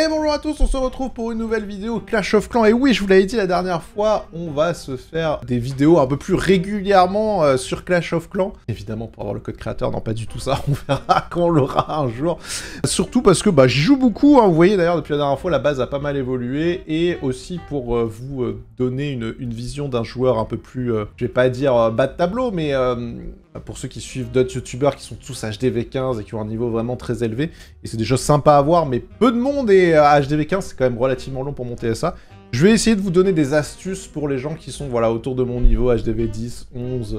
Et bonjour à tous, on se retrouve pour une nouvelle vidéo Clash of Clans. Et oui, je vous l'avais dit la dernière fois, on va se faire des vidéos un peu plus régulièrement sur Clash of Clans. Évidemment, pour avoir le code créateur, non pas du tout ça, on verra quand on l'aura un jour. Surtout parce que j'y joue beaucoup, hein. Vous voyez d'ailleurs depuis la dernière fois, la base a pas mal évolué. Et aussi pour vous donner une vision d'un joueur un peu plus, je vais pas dire bas de tableau, mais pour ceux qui suivent d'autres youtubeurs qui sont tous HDV15 et qui ont un niveau vraiment très élevé. Et c'est des choses sympas à voir, mais peu de monde et HDV15 c'est quand même relativement long pour monter ça. Je vais essayer de vous donner des astuces pour les gens qui sont voilà, autour de mon niveau, HDV 10, 11,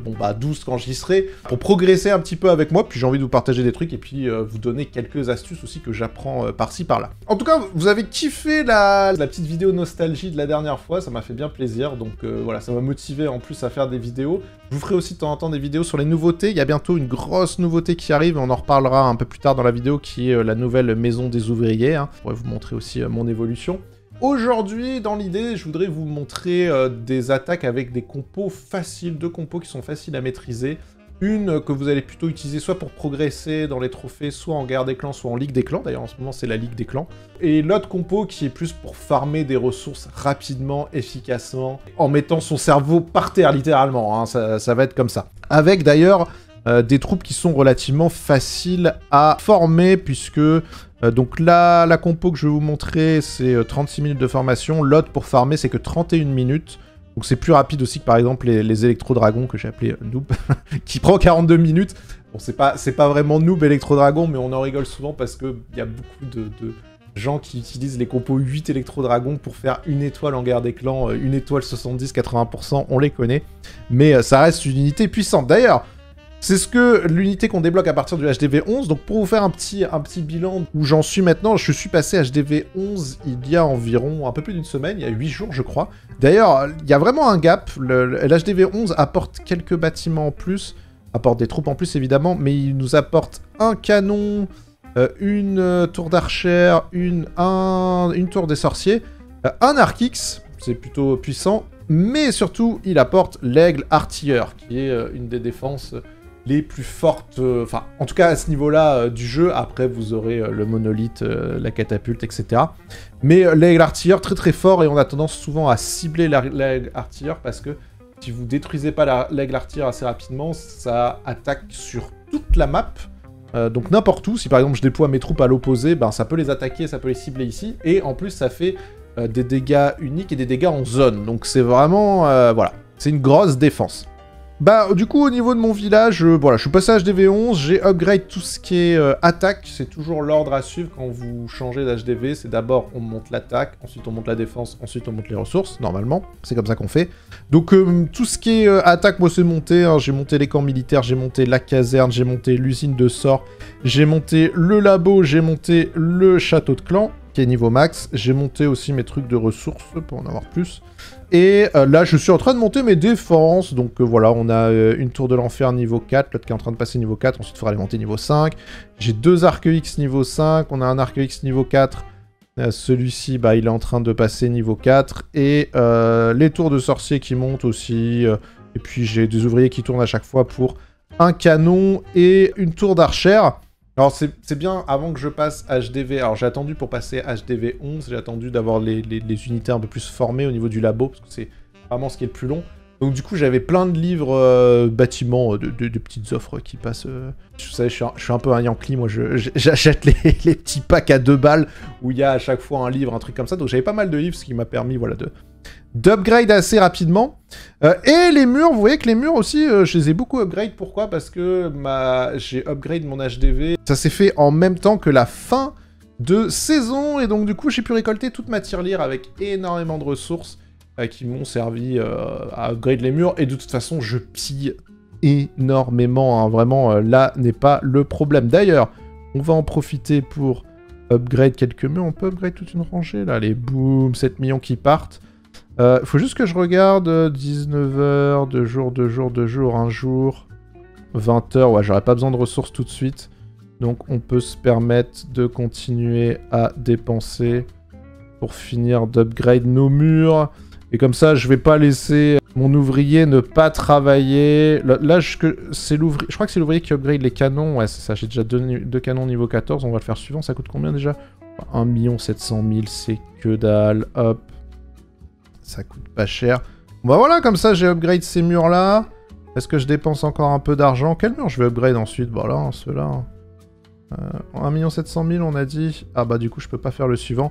12 quand j'y serai, pour progresser un petit peu avec moi, puis j'ai envie de vous partager des trucs et puis vous donner quelques astuces aussi que j'apprends par-ci par-là. En tout cas, vous avez kiffé la petite vidéo nostalgie de la dernière fois, ça m'a fait bien plaisir, donc voilà, ça m'a motivé en plus à faire des vidéos. Je vous ferai aussi de temps en temps des vidéos sur les nouveautés, il y a bientôt une grosse nouveauté qui arrive, on en reparlera un peu plus tard dans la vidéo, qui est la nouvelle maison des ouvriers, hein. Je pourrais vous montrer aussi mon évolution. Aujourd'hui, dans l'idée, je voudrais vous montrer des attaques avec des compos faciles, deux compos qui sont faciles à maîtriser. Une que vous allez plutôt utiliser soit pour progresser dans les trophées, soit en guerre des clans, soit en ligue des clans. D'ailleurs, en ce moment, c'est la ligue des clans. Et l'autre compo qui est plus pour farmer des ressources rapidement, efficacement, en mettant son cerveau par terre, littéralement. Hein, ça va être comme ça. Avec d'ailleurs des troupes qui sont relativement faciles à former, puisque... donc là, la compo que je vais vous montrer, c'est 36 minutes de formation. L'autre pour farmer, c'est que 31 minutes. Donc c'est plus rapide aussi que par exemple les électro-dragons, que j'ai appelé noob, qui prend 42 minutes. Bon, c'est pas vraiment noob électro-dragon, mais on en rigole souvent parce qu'il y a beaucoup de gens qui utilisent les compos 8 électro-dragons pour faire une étoile en guerre des clans, une étoile 70-80%, on les connaît. Mais ça reste une unité puissante. D'ailleurs, c'est ce que l'unité qu'on débloque à partir du HDV 11. Donc pour vous faire un petit bilan où j'en suis maintenant, je suis passé HDV 11 il y a environ un peu plus d'une semaine, il y a 8 jours je crois. D'ailleurs, il y a vraiment un gap. L'HDV 11 apporte quelques bâtiments en plus, apporte des troupes en plus évidemment, mais il nous apporte un canon, une tour d'archer, une tour des sorciers, un Arc-X, c'est plutôt puissant, mais surtout il apporte l'aigle artilleur, qui est une des défenses les plus fortes, enfin, en tout cas à ce niveau-là du jeu. Après, vous aurez le monolithe, la catapulte, etc. Mais l'aigle artilleur, très très fort, et on a tendance souvent à cibler l'aigle artilleur, parce que si vous détruisez pas l'aigle artilleur assez rapidement, ça attaque sur toute la map, donc n'importe où. Si par exemple je déploie mes troupes à l'opposé, ça peut les attaquer, ça peut les cibler ici, et en plus ça fait des dégâts uniques et des dégâts en zone, donc c'est vraiment, voilà, c'est une grosse défense. Du coup, au niveau de mon village, voilà, je suis passé à HDV 11, j'ai upgrade tout ce qui est attaque, c'est toujours l'ordre à suivre quand vous changez d'HDV, c'est d'abord on monte l'attaque, ensuite on monte la défense, ensuite on monte les ressources, normalement, c'est comme ça qu'on fait. Donc tout ce qui est attaque, moi c'est monté, hein, j'ai monté les camps militaires, j'ai monté la caserne, j'ai monté l'usine de sort, j'ai monté le labo, j'ai monté le château de clan, qui est niveau max, j'ai monté aussi mes trucs de ressources pour en avoir plus. Et là, je suis en train de monter mes défenses. Donc voilà, on a une tour de l'enfer niveau 4, l'autre qui est en train de passer niveau 4, ensuite il faudra les monter niveau 5. J'ai deux Arc-X niveau 5, on a un Arc-X niveau 4. Celui-ci, il est en train de passer niveau 4. Et les tours de sorciers qui montent aussi. Et puis j'ai des ouvriers qui tournent à chaque fois pour un canon et une tour d'archer. Alors c'est bien, avant que je passe HDV, alors j'ai attendu pour passer HDV 11, j'ai attendu d'avoir les unités un peu plus formées au niveau du labo, parce que c'est vraiment ce qui est le plus long. Donc du coup j'avais plein de livres bâtiments, de petites offres qui passent. Vous savez, je suis un peu un Yankee, moi j'achète les petits packs à 2 balles, où il y a à chaque fois un livre, un truc comme ça, donc j'avais pas mal de livres, ce qui m'a permis voilà, d'upgrade assez rapidement. Et les murs, vous voyez que les murs aussi, je les ai beaucoup upgrade. Pourquoi? Parce que j'ai upgrade mon HDV. Ça s'est fait en même temps que la fin de saison, et donc du coup j'ai pu récolter toute ma tirelire avec énormément de ressources qui m'ont servi à upgrade les murs. Et de toute façon, je pille énormément, hein. Vraiment, là n'est pas le problème. D'ailleurs, on va en profiter pour upgrade quelques murs. On peut upgrade toute une rangée, là, les boum, 7 millions qui partent. Faut juste que je regarde 19h, 2 jours, 2 jours, 2 jours, 1 jour, 20h. Ouais, j'aurais pas besoin de ressources tout de suite. Donc on peut se permettre de continuer à dépenser pour finir d'upgrade nos murs. Et comme ça, je vais pas laisser mon ouvrier ne pas travailler. Là, je crois que c'est l'ouvrier qui upgrade les canons. Ouais, c'est ça, j'ai déjà deux canons niveau 14. On va le faire suivant. Ça coûte combien déjà? 1 700 000, c'est que dalle. Hop. Ça coûte pas cher. Bah voilà, comme ça, j'ai upgrade ces murs-là. Est-ce que je dépense encore un peu d'argent? Quel mur je vais upgrade ensuite? Voilà, hein, ceux-là. 1 700 000, on a dit. Ah bah du coup, je peux pas faire le suivant.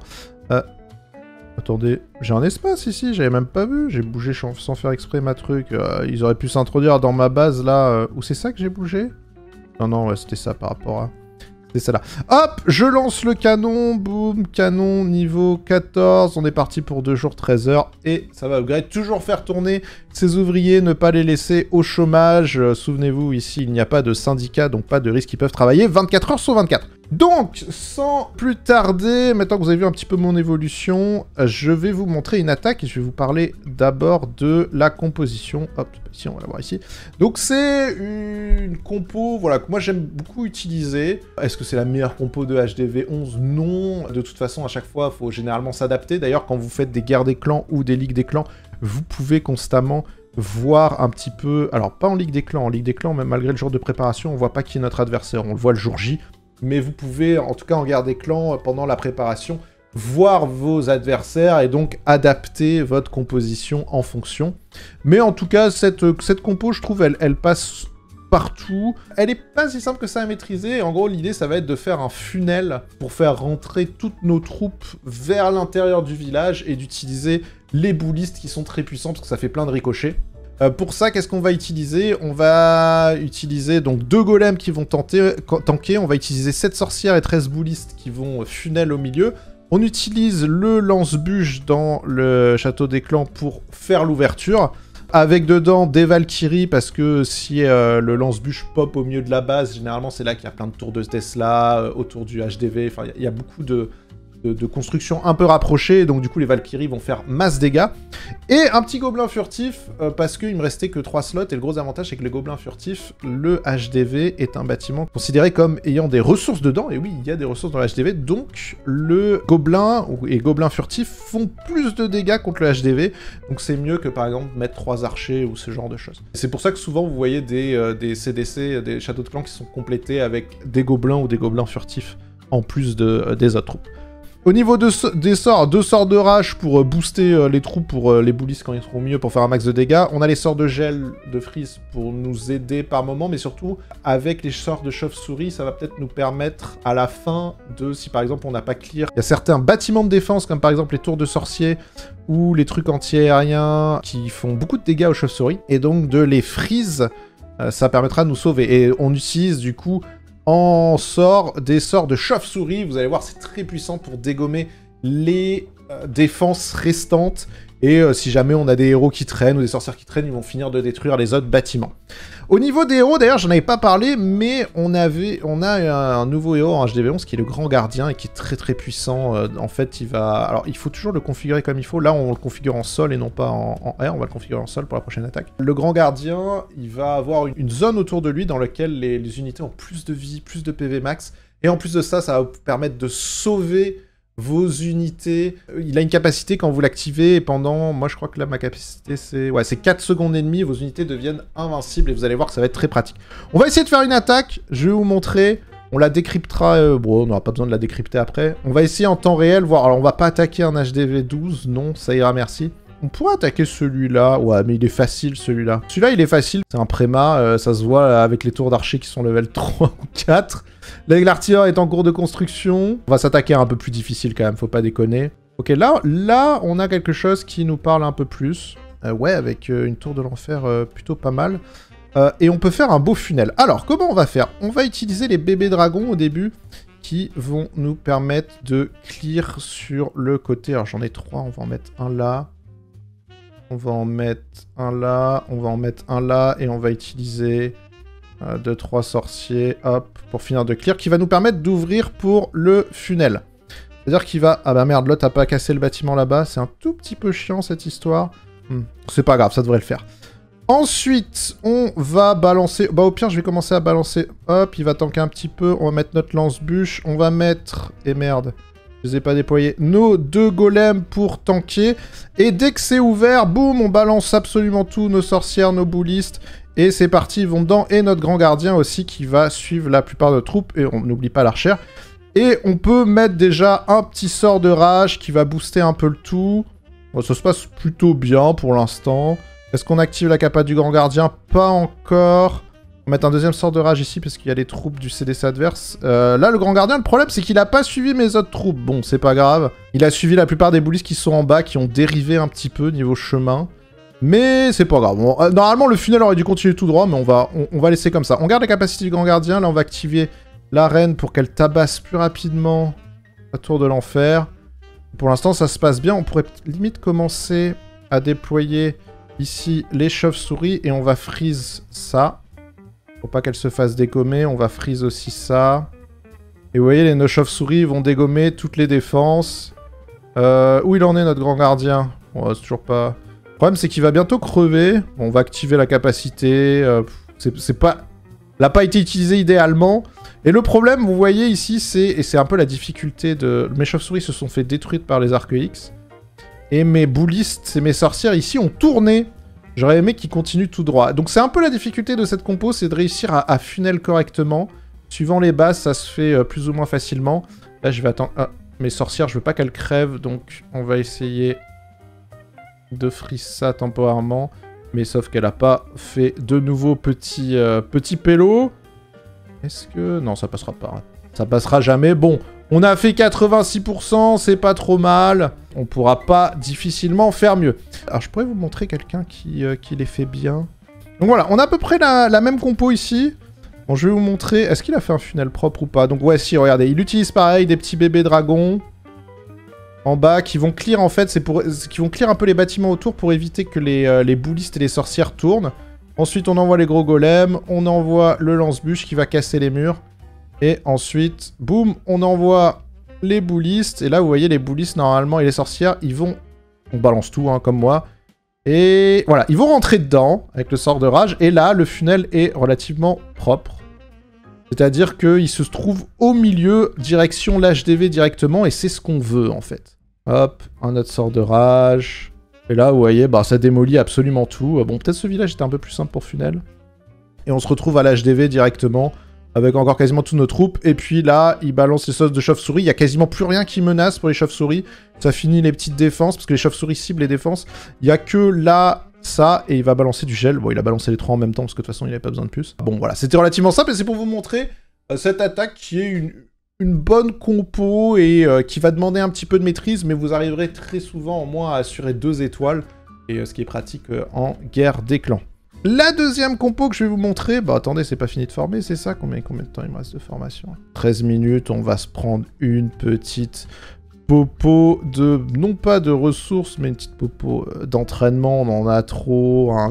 Attendez, j'ai un espace ici, j'avais même pas vu. J'ai bougé sans faire exprès ma truc. Ils auraient pu s'introduire dans ma base, là. Ou c'est ça que j'ai bougé? Non, non, ouais, c'était ça par rapport à... C'est ça là. Hop, je lance le canon, boum, canon niveau 14. On est parti pour 2 jours, 13 heures. Et ça va upgrade. Toujours faire tourner ces ouvriers, ne pas les laisser au chômage. Souvenez-vous, ici, il n'y a pas de syndicat, donc pas de risque. Ils peuvent travailler 24 heures sur 24. Donc, sans plus tarder, maintenant que vous avez vu un petit peu mon évolution, je vais vous montrer une attaque et je vais vous parler d'abord de la composition. Hop, ici, on va la voir ici. Donc, c'est une compo, voilà, que moi j'aime beaucoup utiliser. Est-ce que c'est la meilleure compo de HDV 11? Non. De toute façon, à chaque fois, il faut généralement s'adapter. D'ailleurs, quand vous faites des guerres des clans ou des ligues des clans, vous pouvez constamment voir un petit peu... Alors, pas en Ligue des Clans. En Ligue des Clans, même malgré le jour de préparation, on voit pas qui est notre adversaire. On le voit le jour J. Mais vous pouvez, en tout cas en guerre des clans, pendant la préparation, voir vos adversaires et donc adapter votre composition en fonction. Mais en tout cas, cette compo, je trouve, elle passe partout. Elle est pas si simple que ça à maîtriser. En gros, l'idée, ça va être de faire un funnel pour faire rentrer toutes nos troupes vers l'intérieur du village et d'utiliser les boulistes qui sont très puissants parce que ça fait plein de ricochets. Pour ça, qu'est-ce qu'on va utiliser? On va utiliser donc 2 golems qui vont tanker. On va utiliser 7 sorcières et 13 boulistes qui vont funnel au milieu. On utilise le lance-bûche dans le château des clans pour faire l'ouverture. Avec dedans des Valkyries, parce que si le lance-bûche pop au milieu de la base, généralement c'est là qu'il y a plein de tours de Tesla, autour du HDV. Enfin, il y a beaucoup de construction un peu rapprochée, donc du coup les Valkyries vont faire masse dégâts. Et un petit gobelin furtif, parce qu'il me restait que 3 slots, et le gros avantage c'est que les gobelins furtifs, le HDV est un bâtiment considéré comme ayant des ressources dedans, et oui, il y a des ressources dans le HDV, donc le gobelin et gobelins furtifs font plus de dégâts contre le HDV, donc c'est mieux que par exemple mettre 3 archers ou ce genre de choses. C'est pour ça que souvent vous voyez des CDC, des châteaux de clans qui sont complétés avec des gobelins ou des gobelins furtifs, en plus des autres troupes. Au niveau des sorts, 2 sorts de rage pour booster les troupes, pour les boulistes quand ils seront au milieu, pour faire un max de dégâts. On a les sorts de gel, de freeze pour nous aider par moment, mais surtout, avec les sorts de chauve-souris, ça va peut-être nous permettre, à la fin, si par exemple on n'a pas clear, il y a certains bâtiments de défense, comme par exemple les tours de sorciers, ou les trucs anti-aériens, qui font beaucoup de dégâts aux chauves-souris, et donc de les freeze, ça permettra de nous sauver. Et on utilise du coup... en sort des sorts de chauve-souris. Vous allez voir, c'est très puissant pour dégommer les défenses restantes. Et si jamais on a des héros qui traînent ou des sorcières qui traînent, ils vont finir de détruire les autres bâtiments. Au niveau des héros, d'ailleurs, j'en avais pas parlé, mais on a un nouveau héros en HDV 11 qui est le Grand Gardien et qui est très très puissant. En fait, alors il faut toujours le configurer comme il faut. Là, on le configure en sol et non pas en air. On va le configurer en sol pour la prochaine attaque. Le Grand Gardien, il va avoir une zone autour de lui dans laquelle les unités ont plus de vie, plus de PV max. Et en plus de ça, ça va vous permettre de sauver vos unités. Il a une capacité quand vous l'activez pendant... Moi, je crois que là, ma capacité, c'est... Ouais, c'est 4 secondes et demie. Vos unités deviennent invincibles et vous allez voir que ça va être très pratique. On va essayer de faire une attaque. Je vais vous montrer. On la décryptera... Bon, on n'aura pas besoin de la décrypter après. On va essayer en temps réel, voir... Alors, on va pas attaquer un HDV 12. Non, ça ira, merci. On pourrait attaquer celui-là. Ouais, mais il est facile, celui-là. Celui-là, il est facile. C'est un préma. Ça se voit avec les tours d'archer qui sont level 3 ou 4. L'artilleur est en cours de construction. On va s'attaquer à un peu plus difficile quand même, faut pas déconner. Ok, là, on a quelque chose qui nous parle un peu plus. Ouais, avec une tour de l'enfer plutôt pas mal. Et on peut faire un beau funnel. Alors, comment on va faire? On va utiliser les bébés dragons au début, qui vont nous permettre de clear sur le côté. Alors, j'en ai 3, on va en mettre un là. On va en mettre un là, on va en mettre un là, et on va utiliser... 2-3 sorciers, hop, pour finir de clear, qui va nous permettre d'ouvrir pour le funnel. C'est-à-dire qu'il va... Ah bah merde, l'autre a pas cassé le bâtiment là-bas, c'est un tout petit peu chiant cette histoire. C'est pas grave, ça devrait le faire. Ensuite, on va balancer... Bah au pire, je vais commencer à balancer, hop, il va tanker un petit peu, on va mettre notre lance-bûche, on va mettre... Et merde, je les ai pas déployés. Nos 2 golems pour tanker, et dès que c'est ouvert, boum, on balance absolument tout, nos sorcières, nos boulistes... Et c'est parti, ils vont dedans. Et notre grand gardien aussi qui va suivre la plupart de nos troupes. Et on n'oublie pas l'archère. Et on peut mettre déjà un petit sort de rage qui va booster un peu le tout. Bon, ça se passe plutôt bien pour l'instant. Est-ce qu'on active la capa du grand gardien? Pas encore. On va mettre un deuxième sort de rage ici parce qu'il y a les troupes du CDC adverse. Là, le grand gardien, le problème, c'est qu'il a pas suivi mes autres troupes. Bon, c'est pas grave. Il a suivi la plupart des bullies qui sont en bas, qui ont dérivé un petit peu niveau chemin. Mais c'est pas grave. Bon, normalement, le funnel aurait dû continuer tout droit, mais on va laisser comme ça. On garde la capacité du grand gardien. Là, on va activer la reine pour qu'elle tabasse plus rapidement la tour de l'enfer. Pour l'instant, ça se passe bien. On pourrait limite commencer à déployer ici les chauves-souris et on va freeze ça. Faut pas qu'elle se fasse dégommer. On va freeze aussi ça. Et vous voyez, nos chauves-souris vont dégommer toutes les défenses. Où il en est, notre grand gardien? Bon, c'est toujours pas... Le problème, c'est qu'il va bientôt crever. Bon, on va activer la capacité. C'est pas... Elle n'a pas été utilisée idéalement. Et le problème, vous voyez ici, c'est un peu la difficulté de... Mes chauves-souris se sont fait détruire par les arcs X. Et mes boulistes et mes sorcières ici ont tourné. J'aurais aimé qu'ils continuent tout droit. Donc c'est un peu la difficulté de cette compo, c'est de réussir à funnel correctement. Suivant les bases, ça se fait plus ou moins facilement. Là, je vais attendre... Ah, mes sorcières, je veux pas qu'elles crèvent, donc on va essayer de freeze ça temporairement. Mais sauf qu'elle a pas fait de nouveaux petits pélos. Est-ce que... Non, ça passera pas. Ça passera jamais. Bon, on a fait 86%, c'est pas trop mal. On pourra pas difficilement faire mieux. Alors, je pourrais vous montrer quelqu'un qui les fait bien. Donc voilà, on a à peu près la même compo ici. Bon, je vais vous montrer... Est-ce qu'il a fait un funnel propre ou pas? Donc ouais, si, regardez. Il utilise pareil des petits bébés dragons. En bas, qui vont clear, en fait, qui vont clear un peu les bâtiments autour pour éviter que les boulistes et les sorcières tournent. Ensuite, on envoie les gros golems, on envoie le lance-bûche qui va casser les murs. Et ensuite, boum, on envoie les boulistes. Et là, vous voyez, les boulistes, normalement, et les sorcières, ils vont... On balance tout, hein, comme moi. Et voilà, ils vont rentrer dedans avec le sort de rage. Et là, le funnel est relativement propre. C'est-à-dire qu'il se trouve au milieu, direction l'HDV directement, et c'est ce qu'on veut, en fait. Hop, un autre sort de rage. Et là, vous voyez, bah, ça démolit absolument tout. Bon, peut-être ce village était un peu plus simple pour funnel. Et on se retrouve à l'HDV directement, avec encore quasiment toutes nos troupes. Et puis là, il balance les sauces de chauve-souris. Il n'y a quasiment plus rien qui menace pour les chauves-souris. Ça finit les petites défenses, parce que les chauves-souris ciblent les défenses. Il n'y a que là... ça, et il va balancer du gel. Bon, il a balancé les trois en même temps, parce que de toute façon, il n'avait pas besoin de plus. Bon, voilà, c'était relativement simple, et c'est pour vous montrer cette attaque qui est une bonne compo, et qui va demander un petit peu de maîtrise, mais vous arriverez très souvent, au moins, à assurer 2 étoiles, et ce qui est pratique en guerre des clans. La deuxième compo que je vais vous montrer... Bah, attendez, c'est pas fini de former, c'est ça? Combien de temps il me reste de formation? 13 minutes, on va se prendre une petite... popo de... non pas de ressources, mais une petite popo d'entraînement. On en a trop, hein,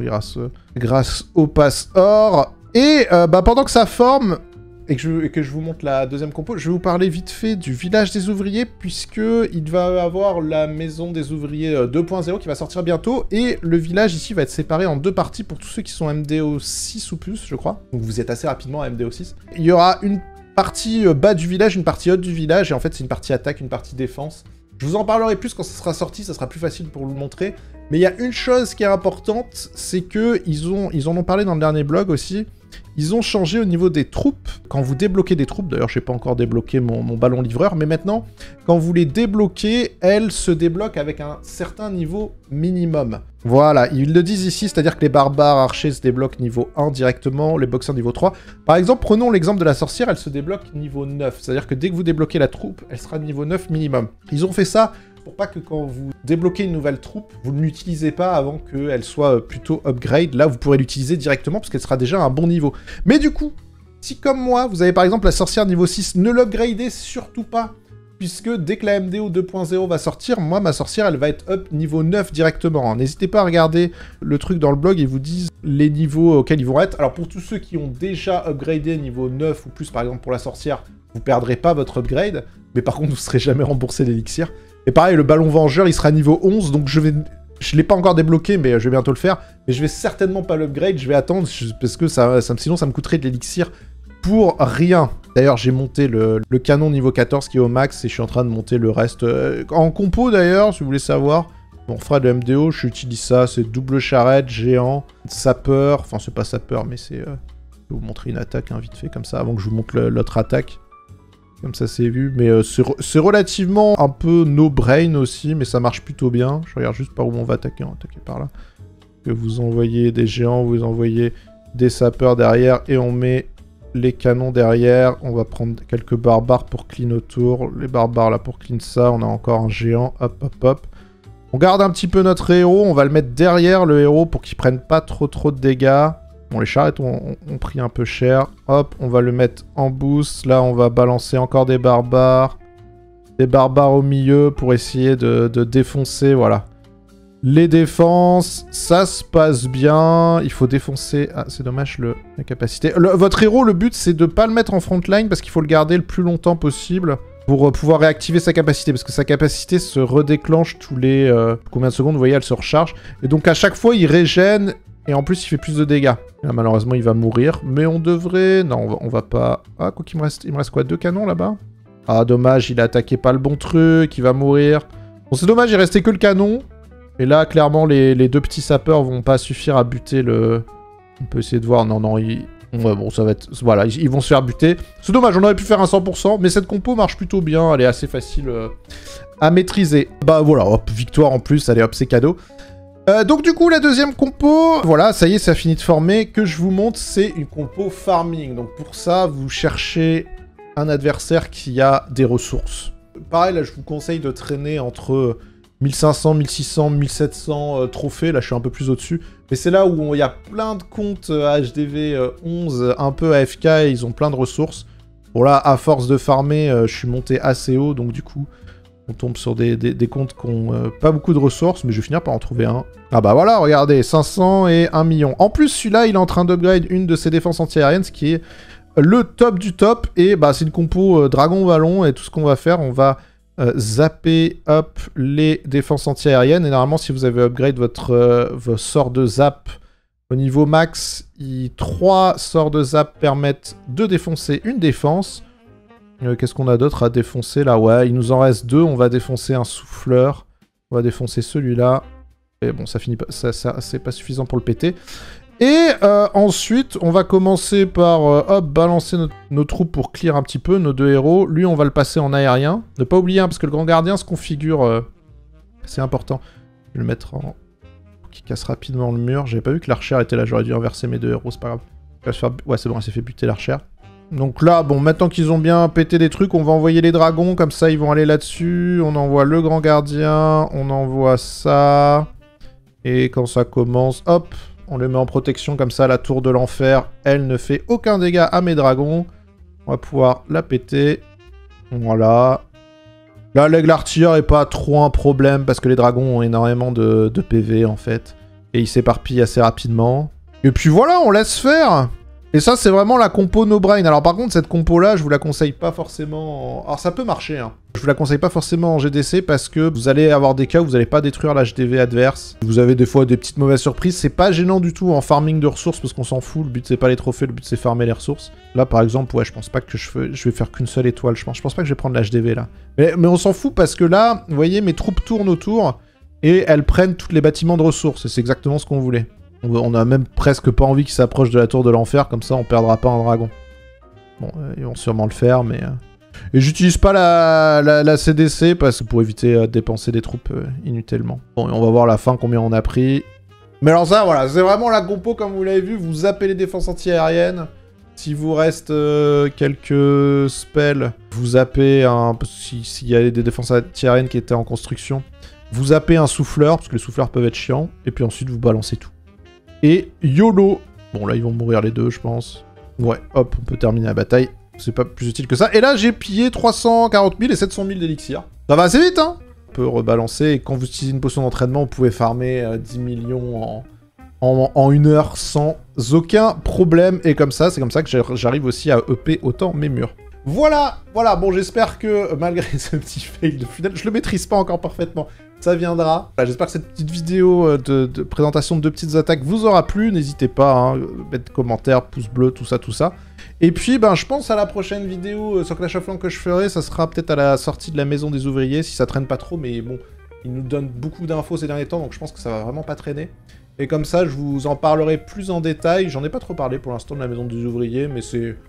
grâce au pass or. Et bah, pendant que ça forme, et que je vous montre la deuxième compo, je vais vous parler vite fait du village des ouvriers, puisque il va avoir la maison des ouvriers 2.0 qui va sortir bientôt, et le village ici va être séparé en 2 parties pour tous ceux qui sont MDO 6 ou plus, je crois. Donc vous êtes assez rapidement à MDO 6. Il y aura une partie bas du village, une partie haute du village, et en fait c'est une partie attaque, une partie défense. Je vous en parlerai plus quand ça sera sorti, ça sera plus facile pour vous le montrer. Mais il y a une chose qui est importante, c'est que ils en ont parlé dans le dernier blog aussi, ils ont changé au niveau des troupes. Quand vous débloquez des troupes, d'ailleurs je n'ai pas encore débloqué mon ballon livreur, mais maintenant, quand vous les débloquez, elles se débloquent avec un certain niveau minimum. Voilà, ils le disent ici, c'est-à-dire que les barbares archers se débloquent niveau 1 directement, les boxeurs niveau 3. Par exemple, prenons l'exemple de la sorcière, elle se débloque niveau 9. C'est-à-dire que dès que vous débloquez la troupe, elle sera niveau 9 minimum. Ils ont fait ça pour pas que quand vous débloquez une nouvelle troupe, vous ne l'utilisez pas avant qu'elle soit plutôt upgrade. Là, vous pourrez l'utiliser directement parce qu'elle sera déjà à un bon niveau. Mais du coup, si comme moi, vous avez par exemple la sorcière niveau 6, ne l'upgradez surtout pas. Puisque dès que la MDO 2.0 va sortir, moi, ma sorcière, elle va être up niveau 9 directement. N'hésitez pas à regarder le truc dans le blog, ils vous disent les niveaux auxquels ils vont être. Alors pour tous ceux qui ont déjà upgradé niveau 9 ou plus, par exemple pour la sorcière, vous perdrez pas votre upgrade. Mais par contre, vous ne serez jamais remboursé d'élixir. Et pareil, le ballon vengeur, il sera niveau 11, donc je l'ai pas encore débloqué, mais je vais bientôt le faire. Mais je vais certainement pas l'upgrade, je vais attendre, parce que sinon ça me coûterait de l'élixir pour rien. D'ailleurs, j'ai monté le canon niveau 14 qui est au max, et je suis en train de monter le reste. En compo d'ailleurs, si vous voulez savoir, on fera de MDO, j'utilise ça, c'est double charrette, géant, sapeur, enfin c'est pas sapeur, mais c'est... je vais vous montrer une attaque, hein, vite fait, comme ça, avant que je vous montre l'autre attaque. Comme ça c'est vu, mais c'est relativement un peu no-brain aussi, mais ça marche plutôt bien. Je regarde juste par où on va attaquer, on va attaquer par là. Que vous envoyez des géants, vous envoyez des sapeurs derrière, et on met les canons derrière. On va prendre quelques barbares pour clean autour. Les barbares là pour clean ça, on a encore un géant, hop hop hop. On garde un petit peu notre héros, on va le mettre derrière le héros pour qu'il prenne pas trop de dégâts. Bon, les charrettes ont pris un peu cher. Hop, on va le mettre en boost. Là, on va balancer encore des barbares. Des barbares au milieu pour essayer de défoncer, voilà. Les défenses, ça se passe bien. Il faut défoncer... Ah, c'est dommage, la capacité. Votre héros, le but, c'est de pas le mettre en frontline parce qu'il faut le garder le plus longtemps possible pour pouvoir réactiver sa capacité. Parce que sa capacité se redéclenche tous les... combien de secondes, vous voyez, elle se recharge. Et donc, à chaque fois, il régène... Et en plus, il fait plus de dégâts. Là, malheureusement, il va mourir. Mais on devrait... Non, on va pas... Ah, quoi qu'il me reste... Il me reste quoi? 2 canons, là-bas? Ah, dommage, il a attaqué pas le bon truc. Il va mourir. Bon, c'est dommage, il restait que le canon. Et là, clairement, les 2 petits sapeurs vont pas suffire à buter le... On peut essayer de voir. Non, non, ouais, bon, ça va être... Voilà, ils vont se faire buter. C'est dommage, on aurait pu faire un 100%. Mais cette compo marche plutôt bien. Elle est assez facile à maîtriser. Bah, voilà, hop, victoire en plus. Allez, hop, c'est cadeau. Donc du coup, la deuxième compo, voilà, ça y est, ça a fini de former. Que je vous montre, c'est une compo farming. Donc pour ça, vous cherchez un adversaire qui a des ressources. Pareil, là, je vous conseille de traîner entre 1500, 1600, 1700 trophées. Là, je suis un peu plus au-dessus. Mais c'est là où il y a plein de comptes HDV 11, un peu AFK, et ils ont plein de ressources. Bon là, à force de farmer, je suis monté assez haut, donc du coup... On tombe sur des comptes qui ont pas beaucoup de ressources, mais je vais finir par en trouver un. Ah bah voilà, regardez, 500 et 1 million. En plus, celui-là, il est en train d'upgrade une de ses défenses anti-aériennes, ce qui est le top du top. Et bah c'est une compo dragon-ballon, et tout ce qu'on va faire, on va zapper up les défenses anti-aériennes. Et normalement, si vous avez upgrade vos sorts de zap au niveau max, 3 sorts de zap permettent de défoncer une défense. Qu'est-ce qu'on a d'autre à défoncer là? Ouais, il nous en reste 2. On va défoncer un souffleur. On va défoncer celui-là. Et bon, ça finit pas, c'est pas suffisant pour le péter. Et ensuite, on va commencer par hop, balancer nos troupes pour clear un petit peu, nos 2 héros. Lui, on va le passer en aérien. Ne pas oublier, hein, parce que le grand gardien se configure... c'est important. Je vais le mettre en... qui casse rapidement le mur. J'avais pas vu que l'archère était là. J'aurais dû inverser mes 2 héros, c'est pas grave. Ouais, c'est bon, elle s'est fait buter l'archère. Donc là, bon, maintenant qu'ils ont bien pété des trucs, on va envoyer les dragons, comme ça ils vont aller là-dessus. On envoie le grand gardien, on envoie ça. Et quand ça commence, hop, on le met en protection, comme ça la tour de l'enfer, elle ne fait aucun dégât à mes dragons. On va pouvoir la péter. Voilà. Là, l'aigle artilleur est pas trop un problème, parce que les dragons ont énormément de PV, en fait. Et ils s'éparpillent assez rapidement. Et puis voilà, on laisse faire. Et ça, c'est vraiment la compo no-brain. Alors par contre, cette compo-là, je vous la conseille pas forcément... Alors ça peut marcher, hein. Je vous la conseille pas forcément en GDC parce que vous allez avoir des cas où vous n'allez pas détruire l'HDV adverse. Vous avez des fois des petites mauvaises surprises. C'est pas gênant du tout en farming de ressources parce qu'on s'en fout. Le but, c'est pas les trophées, le but, c'est farmer les ressources. Là, par exemple, ouais, je pense pas que je vais faire qu'une seule étoile. Je pense pas que je vais prendre l'HDV, là. Mais on s'en fout parce que là, vous voyez, mes troupes tournent autour et elles prennent tous les bâtiments de ressources. Et c'est exactement ce qu'on voulait. On a même presque pas envie qu'ils s'approchent de la tour de l'enfer, comme ça on perdra pas un dragon. Bon, ils vont sûrement le faire, mais... Et j'utilise pas la CDC, parce que pour éviter de dépenser des troupes inutilement. Bon, et on va voir à la fin combien on a pris. Mais alors ça, voilà, c'est vraiment la compo, comme vous l'avez vu, vous zappez les défenses anti-aériennes. S'il vous reste quelques spells, vous zappez un... S'il y a des défenses anti-aériennes qui étaient en construction, vous zappez un souffleur, parce que les souffleurs peuvent être chiants, et puis ensuite vous balancez tout. Et YOLO. Bon, là, ils vont mourir les deux, je pense. Ouais, hop, on peut terminer la bataille. C'est pas plus utile que ça. Et là, j'ai pillé 340 000 et 700 000 d'élixir. Ça va assez vite, hein. On peut rebalancer. Et quand vous utilisez une potion d'entraînement, vous pouvez farmer 10 millions en 1 heure sans aucun problème. Et comme ça, c'est comme ça que j'arrive aussi à EP autant mes murs. Voilà, voilà, bon, j'espère que, malgré ce petit fail de funnel, je le maîtrise pas encore parfaitement, ça viendra. Voilà, j'espère que cette petite vidéo de présentation de 2 petites attaques vous aura plu, n'hésitez pas, hein, mettre commentaires, pouce bleu, tout ça, tout ça. Et puis, ben, je pense à la prochaine vidéo sur Clash of Clans que je ferai, ça sera peut-être à la sortie de la maison des ouvriers, si ça traîne pas trop, mais bon, il nous donne beaucoup d'infos ces derniers temps, donc je pense que ça va vraiment pas traîner. Et comme ça, je vous en parlerai plus en détail, j'en ai pas trop parlé pour l'instant de la maison des ouvriers, mais c'est...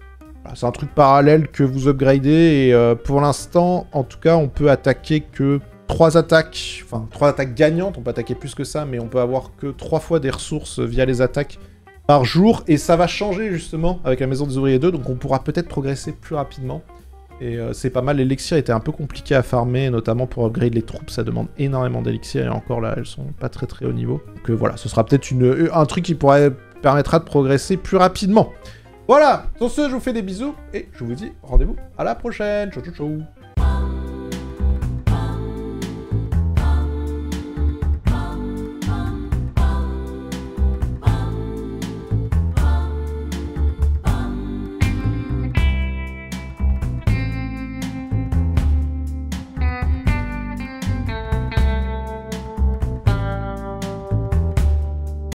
Voilà, c'est un truc parallèle que vous upgradez, et pour l'instant, en tout cas, on peut attaquer que 3 attaques, enfin 3 attaques gagnantes, on peut attaquer plus que ça, mais on peut avoir que 3 fois des ressources via les attaques par jour, et ça va changer justement avec la Maison des Ouvriers 2, donc on pourra peut-être progresser plus rapidement. Et c'est pas mal, l'élixir était un peu compliqué à farmer, notamment pour upgrade les troupes, ça demande énormément d'élixir, et encore là, elles sont pas très haut niveau. Donc voilà, ce sera peut-être un truc qui permettra de progresser plus rapidement. Voilà, sur ce, je vous fais des bisous, et je vous dis rendez-vous à la prochaine. Ciao, ciao, ciao.